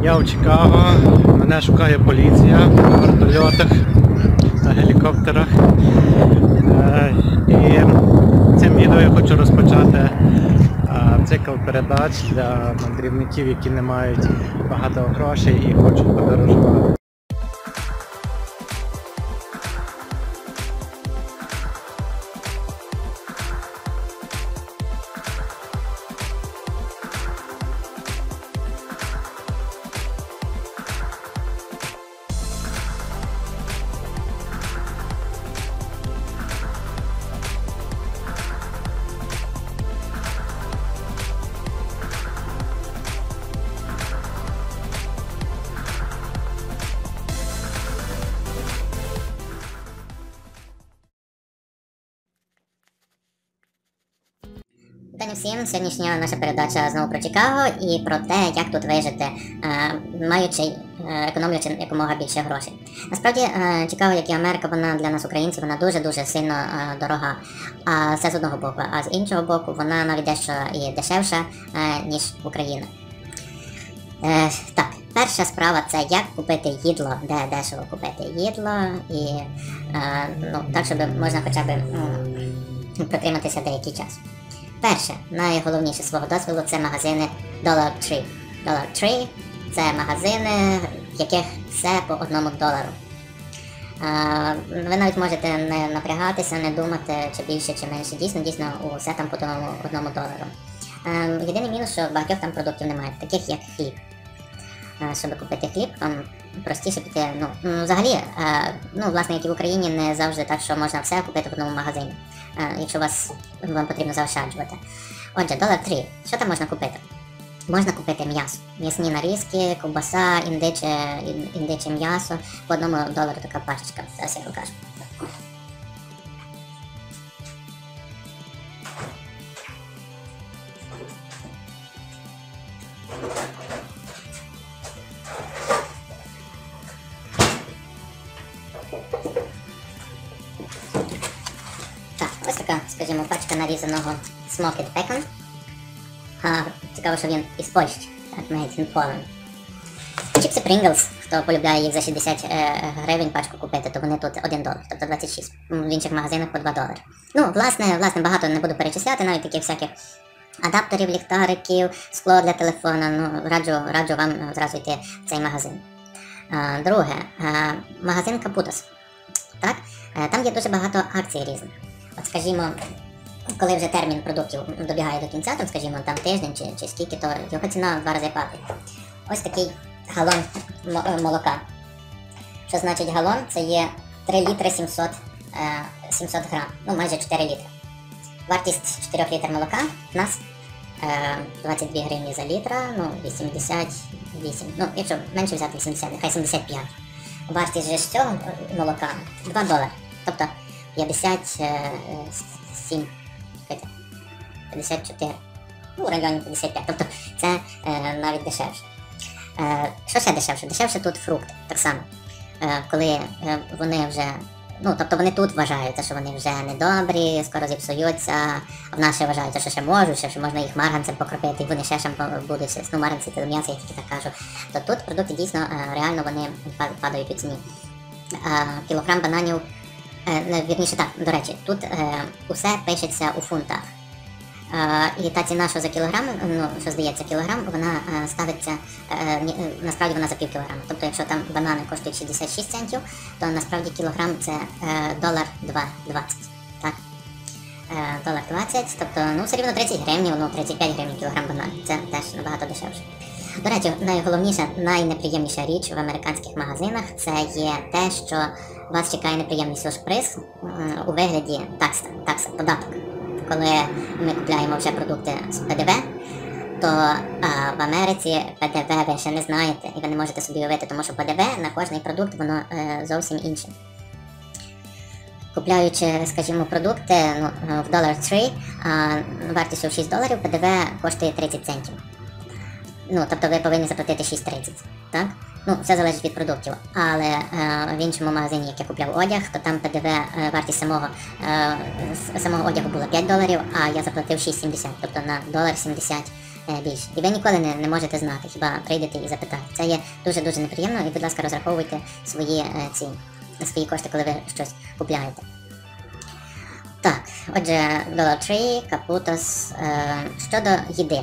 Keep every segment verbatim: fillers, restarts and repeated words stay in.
Я у Чикаго, мене шукає поліція на вертольотах, на гелікоптерах. І цим відео я хочу розпочати цикл передач для мандрівників, які не мають багато грошей і хочуть подорожувати. Вітання всім! Сьогоднішня наша передача знову про Чикаго і про те, як тут вижити, маючи, економлюючи якомога більше грошей. Насправді, Чикаго, як і Америка, вона для нас, українців, вона дуже-дуже сильно дорога. А це з одного боку, а з іншого боку, вона навіть дещо і дешевша, ніж Україна. Так, перша справа – це як купити їдло, де дешево купити їдло, і ну, так, щоб можна хоча б протриматися деякий час. Перше, найголовніше свого досвіду – це магазини Dollar Tree. Dollar Tree – це магазини, в яких все по одному долару. А, ви навіть можете не напрягатися, не думати, чи більше, чи менше. Дійсно, дійсно, усе там по одному, одному долару. А, єдиний мінус, що багатьох там продуктів немає, таких як хліб. А, щоб купити хліб, вам простіше піти, ну, взагалі, а, ну, власне, як і в Україні, не завжди так, що можна все купити в одному магазині. Якщо вас, вам потрібно заощаджувати. Отже, Dollar Tree. Що там можна купити? Можна купити м'ясо. М'ясні нарізки, ковбаса, індиче, індиче м'ясо. По одному долару така пачечка. Зараз я покажу. Ось така, скажімо, пачка нарізаного Smoked Bacon. А, цікаво, що він із Польщі. Так, made in Poland. Чіпси Pringles, хто полюбляє їх за шістдесят гривень пачку купити, то вони тут один долар, тобто двадцять шість. В інших магазинах по два долари. Ну, власне, власне, багато не буду перечисляти, навіть таких всяких адаптерів, ліхтариків, скло для телефона. Ну, раджу, раджу вам зразу йти в цей магазин. А, друге, а, магазин Капутос. Так, а, там є дуже багато акцій різних. От, скажімо, коли вже термін продуктів добігає до кінця, там, скажімо, там тиждень чи, чи скільки, то його ціна в два рази падає. Ось такий галон молока. Що значить галон? Це є три літри сімсот, сімсот грам, ну майже чотири літри. Вартість чотирьох літр молока у нас двадцять дві гривні за літра, ну вісімдесят вісім, ну якщо менше взяти вісімдесят, нехай сімдесят п'ять. Вартість же з цього молока два долари, тобто п'ятдесят сім, п'ятдесят чотири, ну в районі п'ятдесят п'ять, тобто це е, навіть дешевше. Е, що ще дешевше? Дешевше тут фрукти, так само. Е, коли е, вони вже, ну тобто вони тут вважаються, що вони вже недобрі, скоро зіпсуються, а в нас ще вважаються, що ще можуть, що, що можна їх марганцем покропити, і вони ще ще будуть, ну марганці це м'ясо, я тільки так кажу. То тут продукти дійсно, е, реально вони падають у ціні. Е, кілограм бананів, Е, вірніше так, до речі, тут е, усе пишеться у фунтах. Е, і та ціна, що за кілограм, ну, що здається кілограм, вона е, ставиться, е, насправді вона за пів кілограма. Тобто, якщо там банани коштують шістдесят шість центів, то насправді кілограм це е, долар двадцять. Так? Е, долар двадцять, тобто, ну, все рівно тридцять гривень, ну, тридцять п'ять гривень кілограм бананів. Це теж набагато дешевше. До речі, найголовніша, найнеприємніша річ в американських магазинах – це є те, що вас чекає неприємний сюрприз у вигляді такса, такса, податок. Коли ми купляємо вже продукти з Пе Де Ве, то а, в Америці Пе Де Ве ви ще не знаєте і ви не можете собі уявити, тому що Пе Де Ве на кожний продукт воно е, зовсім інше. Купляючи, скажімо, продукти ну, в Dollar Tree, а, вартістю шість доларів, Пе Де Ве коштує тридцять центів. Ну, тобто ви повинні заплатити шість тридцять, так? Ну, все залежить від продуктів, але е, в іншому магазині, як я купляв одяг, то там Пе Де Ве, е, вартість самого, е, самого одягу була п'ять доларів, а я заплатив шість сімдесят, тобто на долар сімдесят е, більше. І ви ніколи не, не можете знати, хіба прийдете і запитаєте. Це є дуже-дуже неприємно, і, будь ласка, розраховуйте свої, е, ці, свої кошти, коли ви щось купляєте. Так, отже, Dollar Tree, Caputos. Е, щодо їди.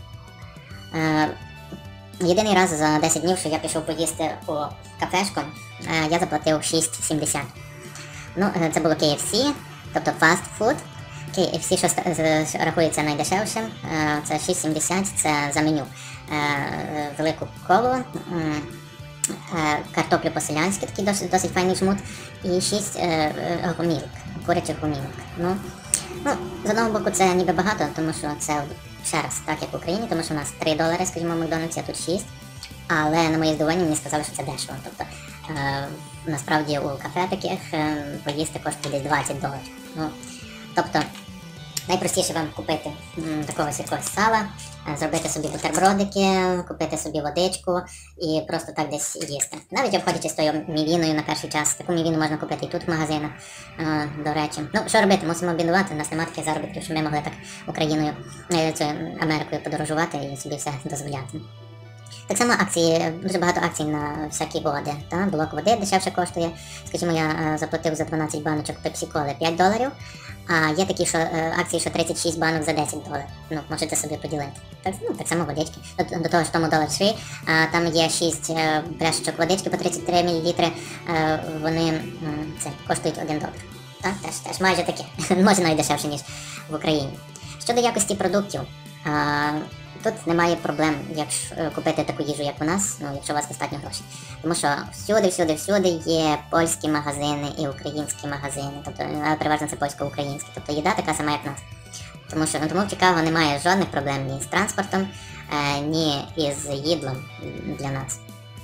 Е, єдиний раз за десять днів, що я пішов поїсти у кафешку, е, я заплатив шість сімдесят. Ну, е, це було кей еф сі, тобто fast food. кей еф сі, що ста- рахується найдешевшим, е, це шість сімдесят, це за меню. Е, велику колу, м, е, картоплю по-селянськи, такий досить, досить файний жмут, і шість е, е, гумілок, курячих гумілок. Ну, ну, з одного боку це ніби багато, тому що це ще раз, так як в Україні, тому що у нас три долари, скажімо, в Макдональдсі, а тут шість. Але на моє здивування мені сказали, що це дешево. Тобто, е, насправді у кафе таких е, поїсти коштує десь двадцять доларів. Ну, тобто, найпростіше вам купити м, такого якогось сала, е, зробити собі бутербродики, купити собі водичку і просто так десь їсти. Навіть обходячись тою мівіною на перший час. Таку мівіну можна купити і тут в магазинах, е, до речі. Ну, що робити? Мусимо бідувати, у нас немає таких заробітків, щоб ми могли так Україною, е, цю, Америкою подорожувати і собі все дозволяти. Так само акції, дуже багато акцій на всякі води. Та? Блок води дешевше коштує. Скажімо, я е, заплатив за дванадцять баночок пепсі-коли п'ять доларів, а є такі що, е, акції, що тридцять шість банок за десять доларів. Ну, можете собі поділити. Так, ну, так само водички. До, до того ж, в тому Dollar Tree, а, там є шість е, пляшечок водички по тридцять три мілілітри, е, вони м, це, коштують один долар. Так, теж, теж майже таке. Може навіть дешевше, ніж в Україні. Щодо якості продуктів, а, тут немає проблем, якщо купити таку їжу, як у нас, ну, якщо у вас достатньо грошей. Тому що всюди, всюди, всюди є польські магазини і українські магазини. Тобто, переважно це польсько-українські. Тобто їда така сама, як в нас. Тому що ну, тому в Чикаго немає жодних проблем ні з транспортом, е, ні із їдлом для нас.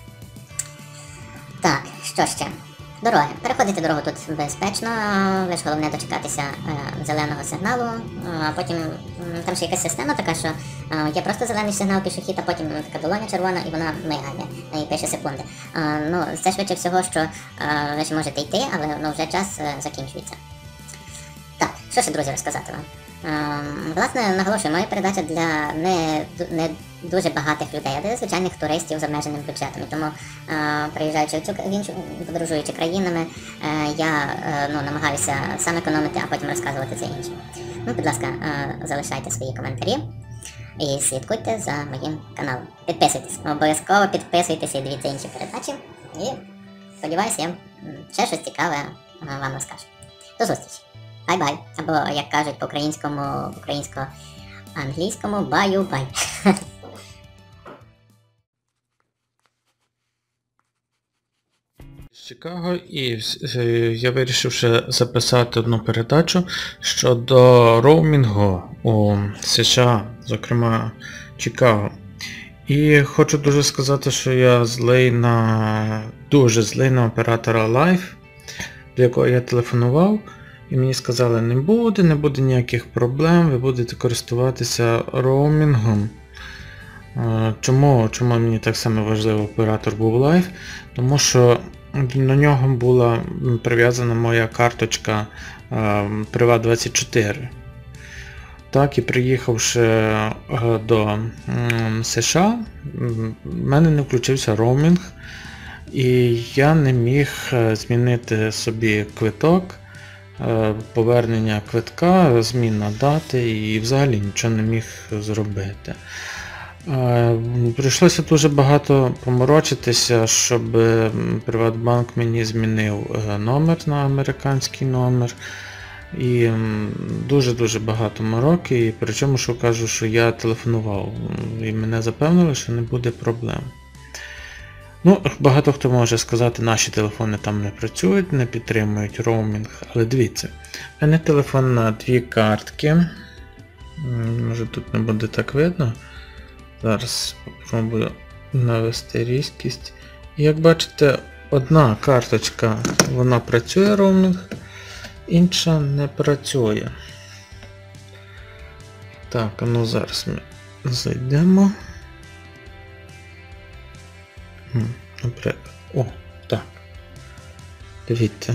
Так, що ще? Дороги. Переходити дорогу тут безпечно, лише головне дочекатися е, зеленого сигналу, а потім м, там ще якась система така, що е, є просто зелений сигнал пішохід, а потім така долоня червона і вона мигає, і пише секунди. Е, ну, це швидше всього, що е, ви ще можете йти, але ну, вже час е, закінчується. Так, що ще, друзі, розказати вам? Е, власне, наголошую, моя передача для не, не дуже багатих людей, а для звичайних туристів з обмеженим бюджетом. І тому, е, приїжджаючи в цю в іншу, подорожуючи країнами, е, я е, ну, намагаюся сам економити, а потім розказувати це іншим. Ну, будь ласка, е, залишайте свої коментарі і слідкуйте за моїм каналом. Підписуйтесь, обов'язково підписуйтесь і дивіться інші передачі. І сподіваюся, я м, ще щось цікаве е, вам розкажу. До зустрічі! Бай-бай! Або, як кажуть по-українському, українсько-англійському, баю-бай! З Чикаго, і е, я вирішив ще записати одну передачу щодо роумінгу у США, зокрема Чикаго. І хочу дуже сказати, що я злий на дуже злий на оператора Life, до якого я телефонував, і мені сказали, не буде, не буде ніяких проблем, ви будете користуватися роумінгом. Чому, чому мені так само важливо оператор був Life? Тому що до нього була прив'язана моя карточка Приват двадцять чотири. Так, і приїхавши до США, в мене не включився роумінг, і я не міг змінити собі квиток, повернення квитка, зміна дати і взагалі нічого не міг зробити. Прийшлося дуже багато поморочитися, щоб Приватбанк мені змінив номер на американський номер. І дуже-дуже багато мороки, і причому, що кажу, що я телефонував, і мене запевнили, що не буде проблем. Ну, багато хто може сказати, наші телефони там не працюють, не підтримують роумінг, але дивіться, в мене телефон на дві картки, може тут не буде так видно, зараз спробую навести різкість. І як бачите, одна карточка, вона працює роумінг, інша не працює. Так, а ну зараз ми зайдемо. Наприклад. О, так. Дивіться.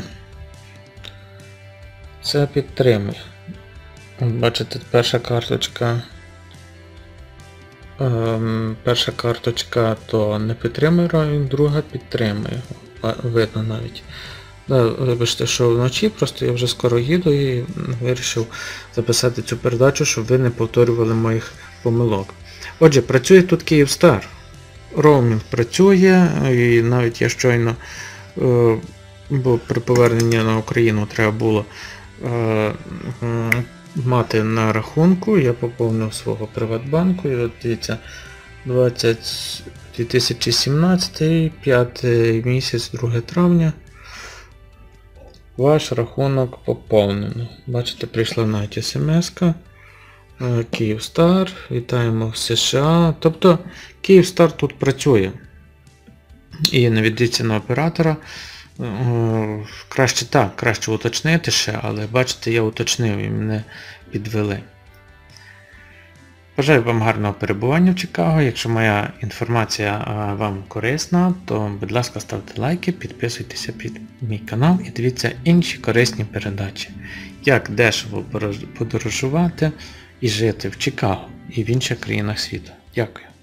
Це підтримує. Бачите, перша карточка ем, перша карточка то не підтримує роумінг, друга підтримує. Видно навіть. Да, вибачте, що вночі, просто я вже скоро їду і вирішив записати цю передачу, щоб ви не повторювали моїх помилок. Отже, працює тут Київстар. Роумінг працює, і навіть я щойно, е, бо при поверненні на Україну треба було е, мати на рахунку, я поповнив свого Приватбанку, і от дивіться, дві тисячі сімнадцятий, п'ятий місяць, друге травня. Ваш рахунок поповнено. Бачите, прийшла навіть смс-ка. Київстар, вітаємо в США. Тобто Київстар тут працює. І не ведіться на оператора. Краще так, краще уточнити ще, але бачите, я уточнив і мене підвели. Бажаю вам гарного перебування в Чикаго. Якщо моя інформація вам корисна, то будь ласка ставте лайки, підписуйтеся під мій канал і дивіться інші корисні передачі. Як дешево подорожувати і жити в Чикаго і в інших країнах світу. Дякую.